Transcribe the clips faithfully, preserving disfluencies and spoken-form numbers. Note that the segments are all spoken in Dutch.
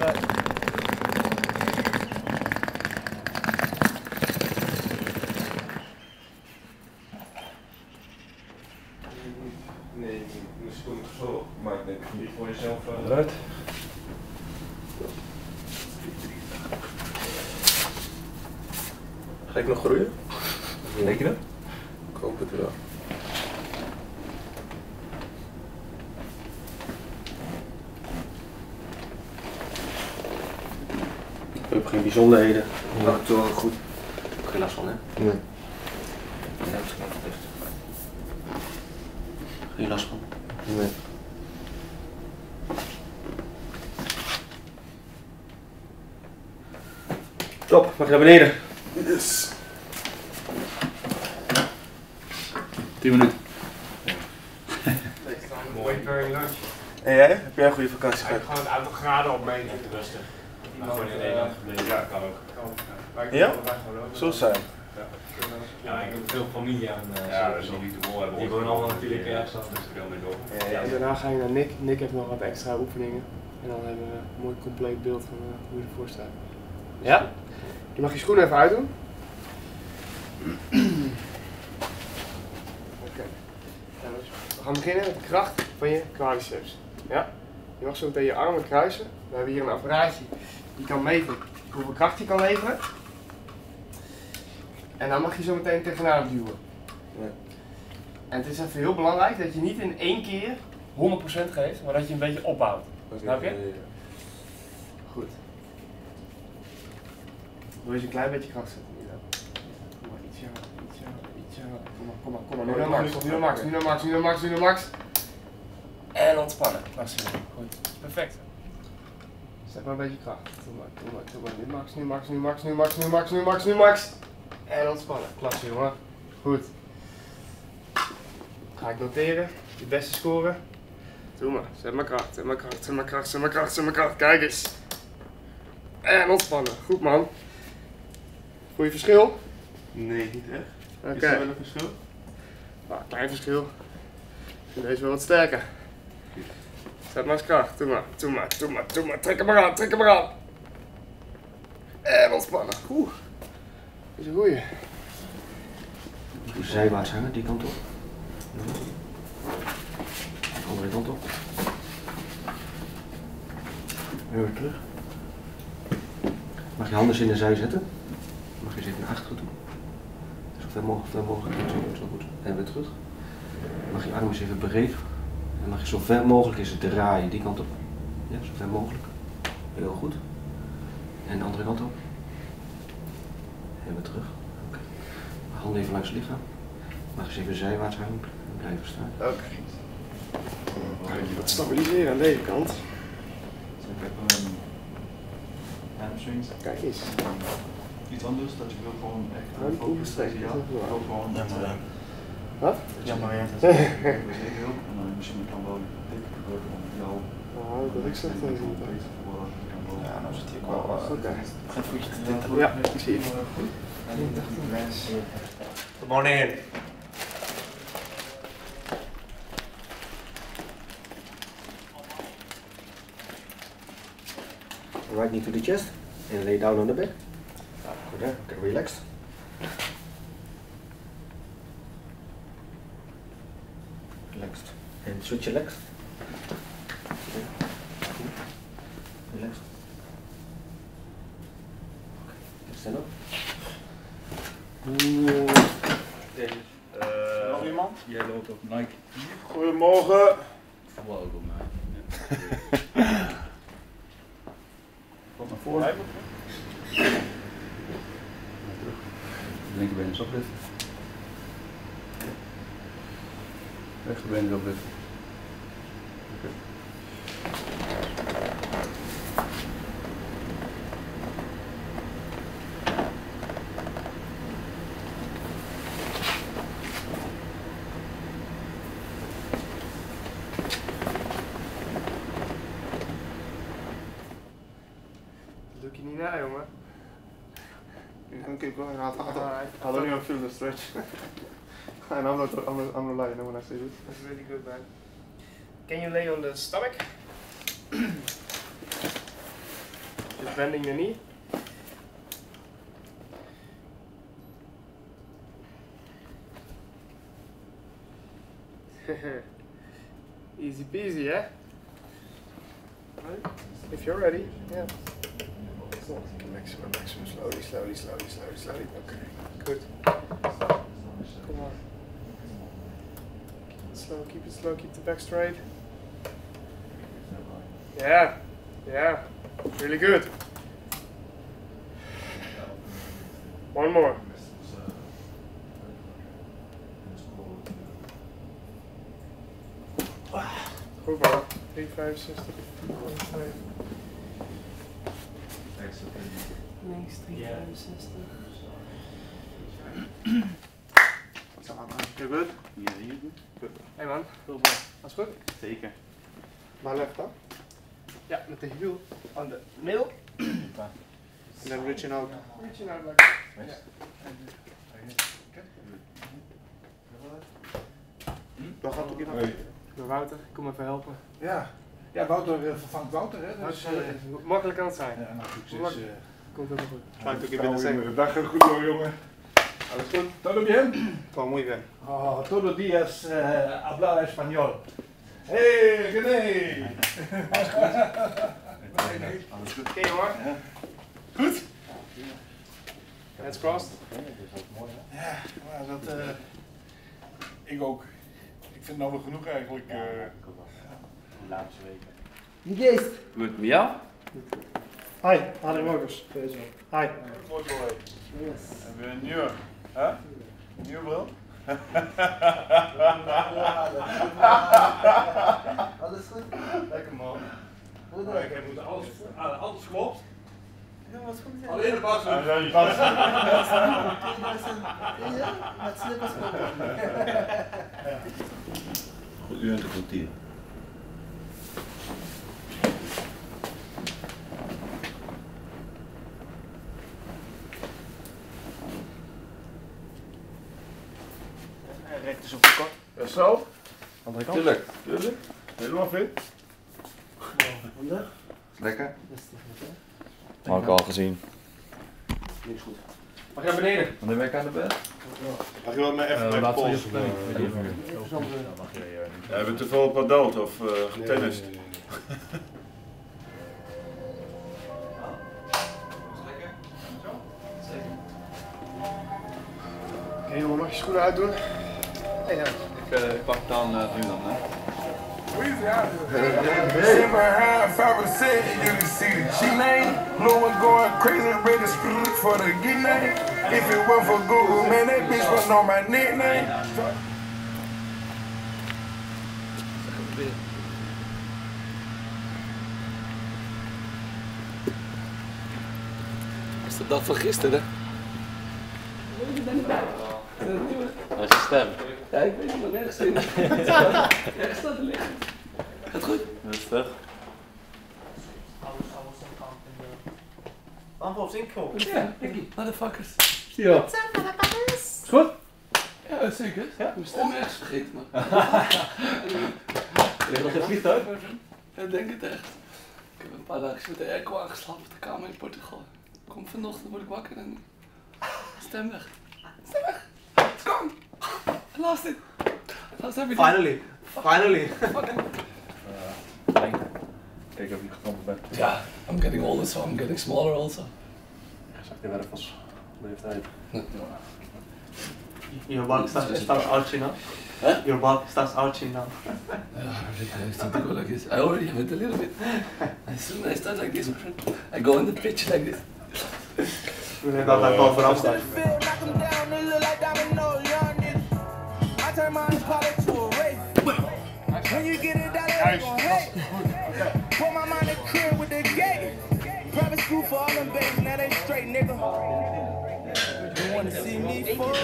Eruit. Nee, misschien zo, maar ik denk niet voor jezelf. Uh... Eruit. Ga ik nog groeien? Denk je dat? Ik hoop het wel. Ik heb geen bijzonderheden. Ja, het is wel goed. Geen last van, hè? Nee. Ja, dat is wel goed. Geen last van? Nee. Top, mag je naar beneden? Yes. tien minuten. Wait very much. En jij? Heb jij een goede vakantie Ik gehad? ga gewoon een aantal graden opmeten. Even rustig. Maar gewoon in Nederland gebleven. Ja, kan ook. Ja? Zo zijn. Ja, ik heb veel familie aan. Uh, Ja, dat is nog niet te vol hebben. Die wonen allemaal natuurlijk ergens anders, dus veel meer door. Ja, ja. En daarna ga je naar Nick. Nick heeft nog wat extra oefeningen. En dan hebben we een mooi compleet beeld van uh, hoe je ervoor staat. Ja? Je mag je schoenen even uitdoen. Oké. Okay. Nou, we gaan beginnen met de kracht van je quadriceps. Ja? Je mag zo meteen je armen kruisen. We hebben hier een apparaatje die kan meten hoeveel kracht je kan leveren. En dan mag je zo meteen tegenaan duwen. Ja. En het is even heel belangrijk dat je niet in één keer honderd procent geeft, maar dat je een beetje opbouwt. Snap je? Ja, ja. Goed. Wil je eens een klein beetje kracht zetten? Ja. Kom maar, ietsje harder, ietsje harder, ietsje harder. Kom maar, kom maar, kom maar. Nu naar max, nu naar max, nu naar max, nu naar max, nu naar max. En ontspannen. Maximum. Goed. Perfect. Zet maar een beetje kracht. Doe maar, doe maar, doe maar. Nu max, nu max, nu max, nu max, nu max, nu max, nu max. En ontspannen. Klasse, jongen. Goed. Ga ik noteren. Je beste score. Doe maar. Zet maar kracht, zet maar kracht, zet maar kracht, zet maar kracht, zet maar kracht. Kijk eens. En ontspannen. Goed, man. Voel je verschil? Nee, niet echt. Oké. Is er wel een verschil? Nou, klein verschil. Ik vind deze wel wat sterker. Zet maar eens kracht. Doe maar, doe maar, doe maar, doe maar. Trek hem maar aan, trek hem maar aan. En ontspannen. Oeh. Dat is een goeie. Zijwaarts hangen, die kant op. De andere kant op. En weer terug. Mag je handen eens in de zij zetten. Mag je ze even naar achteren toe. Zo ver mogelijk, ver mogelijk. Zo, zo goed. En weer terug. Mag je armen eens even breed. En mag je zo ver mogelijk eens draaien die kant op. Ja, zo ver mogelijk. Heel goed. En de andere kant op. En weer terug. Oké. Handen even langs het lichaam. Mag eens even zijwaarts hangen en blijven staan. Oké. Okay. Even wat stabiliseren aan deze kant. Hamstrings. Kijk eens. Iets anders, dat je wil gewoon echt Gewoon oefenstrekken. Ja, gewoon. Ja, maar Wat? ja, maar ja. Dat is heel. En dan misschien kan wel dik worden om jou. Nou, dat ik zeg tegen je. Ja, nou zit hier ook wel. Oké. Geen voetje te tintelen. Ja, ik zie het. Good morning. Right knee to the chest and lay down on the back. Good there, get relaxed. Relaxed. And switch your legs. Relaxed. Okay, stand up. Uh, Nog iemand? Jij loopt op Nike. Goedemorgen. Voetbal ook op mij. Kom naar voren. Linkerbeen is opliften. Rechterbeen is opliften. Oké. Doe ik je niet na, jongen. You can keep going. I'll, I'll, Alright. I don't even feel the stretch. And I'm not, I'm not, I'm not lying when I say this. That's really good, man. Can you lay on the stomach? Dus bending the knee. Easy peasy, yeah? Right. If you're ready, yeah. Relax, relax, slowly, slowly, slowly, slowly, slowly. Okay, good. Come on. Keep it slow, keep it slow, keep the back straight. Yeah, yeah, really good. One more. Goed man. drie vijfenzestig. Links drie vijfenzestig. You're good? Yeah, you good? Hey man, Heel alles goed? Zeker. Maar left dan? Ja, met de hiel aan de middel. And then reaching out. Reaching out like that. Ja. Waar gaat ook iemand? Door Wouter, kom even helpen. Ja, ja Wouter uh, vervangt Wouter, hè? Dat Dus, is uh, uh, makkelijk kan het zijn. ja, nou, succes. Makkelijk. Uh, Komt helemaal goed. Maakt ook Vrouwen, even jongen. Dag goed hoor, jongen. Alles goed? Todo bien? Todo muy bien. Oh, todo días uh, hablar español. Hey, René! Alles goed. Oké hoor. Ja. Goed. Hands crossed. Ja, maar dat, uh, ik ook. Ik vind het nou wel genoeg eigenlijk. Uh, De laatste weken. Yes. Goed, met jou? Hi, Adrien Mokers. Hi. Mooi boy. Yes. En weer een nieuwe. Hè? Een nieuwe bril? Alles goed? Lekker man. Oh, ik heb moeten alles, uh, alles klopt. Ja, wat goed is Alleen de pas. Ja, die Ja, met slippers kopen. Goed uur en een kwartier. Recht is op de kort. Ja, zo? Andere kant? Tuurlijk. Tuurlijk. Helemaal fit. Lekker. Had ik al gezien. Niks goed. Mag je naar beneden? Wanneer ben ik aan de bed? Mag je wat mij even bij de pols? Ja, Ja, hebben we te veel padeld of uh, tennis? Oké jongen, mag je schoenen uitdoen? Hey, ja. Ik uh, pak dan uh, nu dan, hè? Sit behind five percent, you can see the G name. No one going crazy, ready to for the get name. If it weren't for Google, man, that bitch would know my nickname. Dat is de dag van gisteren. Dat is je stem. Ja, ik weet het maar nergens in. Ergens staat er liggen. Gaat goed? Rustig. Antwoord op inkomen. Ja, Nicky. Motherfuckers. Ja. Is goed? Ja, zeker. Ja? Mijn stem ergens vergeten, man. Ligt nog geen vliegtuig? Ja, denk het echt. Ik heb een paar dagen met de airco aangeslapen op de kamer in Portugal. Kom vanochtend, word ik wakker en stem weg. Stem weg. It's gone. I lost it. I lost everything. Finally. Finally. Fucking. Kijk of je getroffen bent. Ja, I'm getting older, so I'm getting smaller also. Zag je werk als leeftijd? Your bulk starts, starts arching now. Huh? Your bulk starts arching now. Yeah, I start to go like this. I already have it a little bit. As soon as I start like this, I go in the pitch like this. We dat like over afstand. When you get it down, it's gon' hate. Put my mind in crib with the gate. Private school for all them babies, now they straight, nigga. You wanna see me fuck?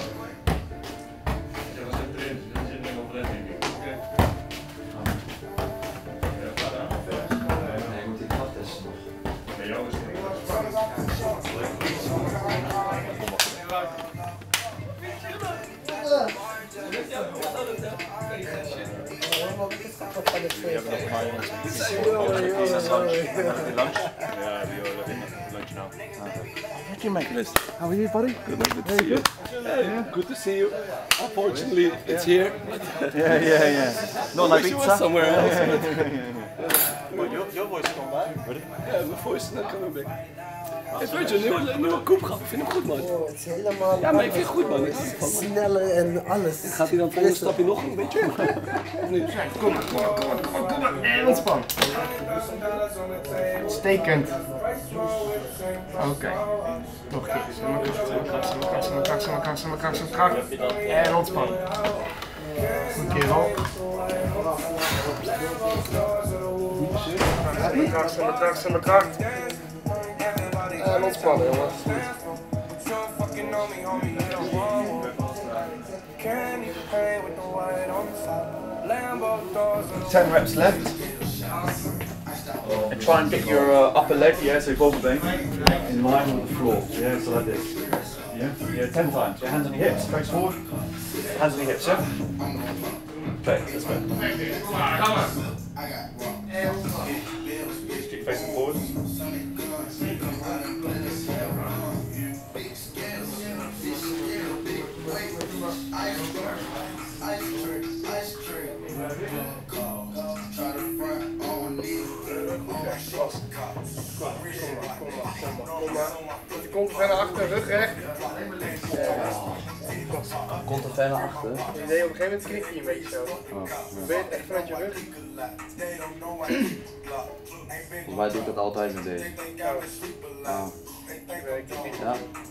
Nee, moet ik dat testen nog. Nee, jou is het niet. Ja, hebben nog een paar jongens. Lunch? Ja, die horen lunch now. Thank you, mate. How are you, buddy? Good, good to see you. Hey, good to see you. Unfortunately, it's here. Yeah, yeah, yeah. Not like pizza. Somewhere else. But your, your voice come back. Yeah, my voice is not coming back. Ik weet je, een nieuwe, een nieuwe koep gehad. Ik vind hem goed, man. Oh, het is helemaal... Ja, maar ik vind het goed, man. Ik sneller en alles. Gaat hij dan volgende stapje nog een beetje? Of niet? Kom maar, kom maar, kom maar, kom maar, kom maar. En ontspan. Uitstekend. Oké. Okay. Nog een keer. Samen kracht, samen kracht, samen kracht, samen kracht, samen kracht, samen kracht, samen kracht. En ontspan. Goed kerel. Samen kracht, samen kracht, samen kracht. En ontspannen, jongens. ten reps left. And try and get your uh, upper leg, yeah, so bovenbeen, in line with the floor. Yeah, so like this. Yeah, yeah, ten times. Your hands on your hips, face forward. Hands on your hips, yeah? Okay, let's go. Come on. Keep facing forward. Je komt er verder achter, rug recht. Komt er verder achter? Nee, op een gegeven moment knik je een beetje zo. Probeer het echt vanuit je rug. Volgens mij doe ik dat altijd met deze. Ah. Ja.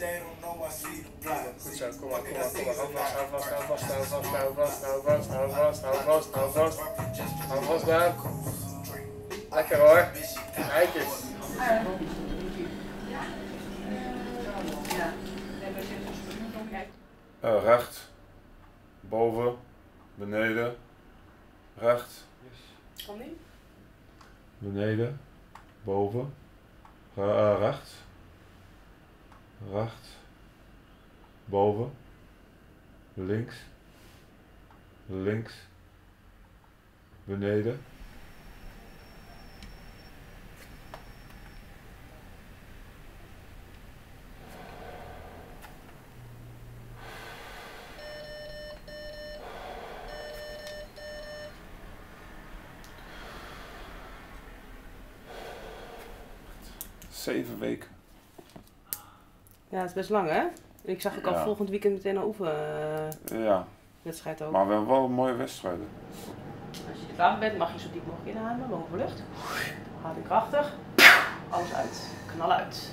Goed zo, kom maar, kom maar, kom maar. Hou vast, hou vast, hou vast, hou vast, hou vast, hou vast, hou vast, hou vast. Hou vast daar. Lekker hoor. Kijk eens. Uh, recht, boven, beneden, recht, beneden, boven, uh, recht, recht, boven, links, links, beneden. Zeven weken. Ja, het is best lang hè? Ik zag ook al Ja. volgend weekend meteen een oefen uh, Ja. wedstrijd ook. Maar we hebben wel mooie wedstrijden. Als je klaar bent mag je zo diep mogelijk inademen, boven lucht. Gaat in krachtig. Alles uit. Knal uit.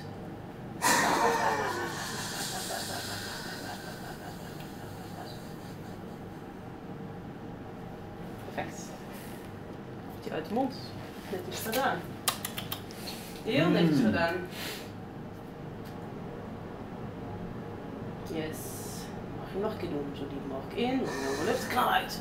Perfect. Komt hij uit de mond. Netjes gedaan. Heel netjes gedaan. Yes. Mag je nog een keer doen. Zo diep mogelijk in. Boven lucht. Knal uit.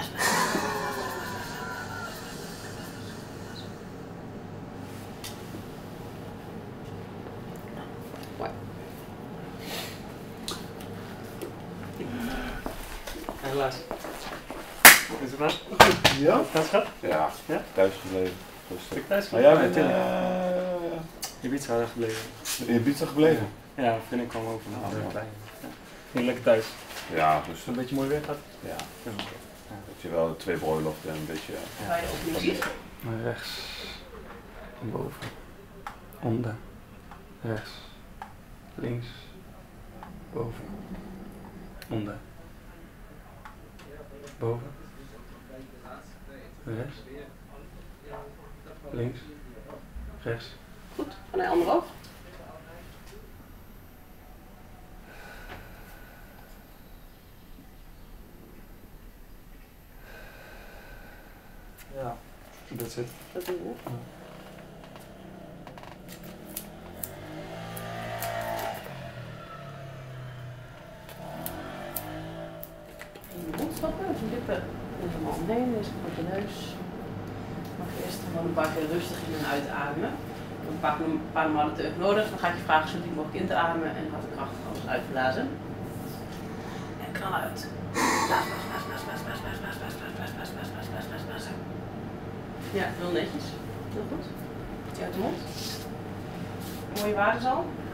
Helaas. Is het nou? Ja? Dat gaat? Ja, ja? thuis gebleven. Rustig. Thuis Maar jij gebleven? bent Ja, uh, Ibiza gebleven. in Ibiza gebleven? Ja, mijn vriendin kwam over. Nou, Nou, ja. ja. Ging lekker thuis. Ja, dus Een beetje mooi weer gehad. ja. Ja. Dat je wel twee bruiloften en een beetje. Ga je opnieuw zien? Maar rechts. Boven. Onder. Rechts. Links. Boven. Onder. Boven. Rechts. Links. Rechts. Goed. En naar je andere oog. Ja. That's it. Dat doen we. Ja. In je mond stoppen, dus je lippen helemaal omheen, dus op je neus. Mag je eerst gewoon een paar keer rustig in en uitademen. Een paar, een paar normale teug nodig, dan ga ik je vragen zo diep mogelijk in te ademen en gaat de kracht alles uitblazen. En knal uit. Blaas, blaas, blaas, blaas, blaas, blaas, blaas, blaas, blaas, blaas, blaas, blaas, blaas, blaas, blaas, blaas. Ja, heel netjes. Heel goed. Beetje uit de mond. Mooie waarden al.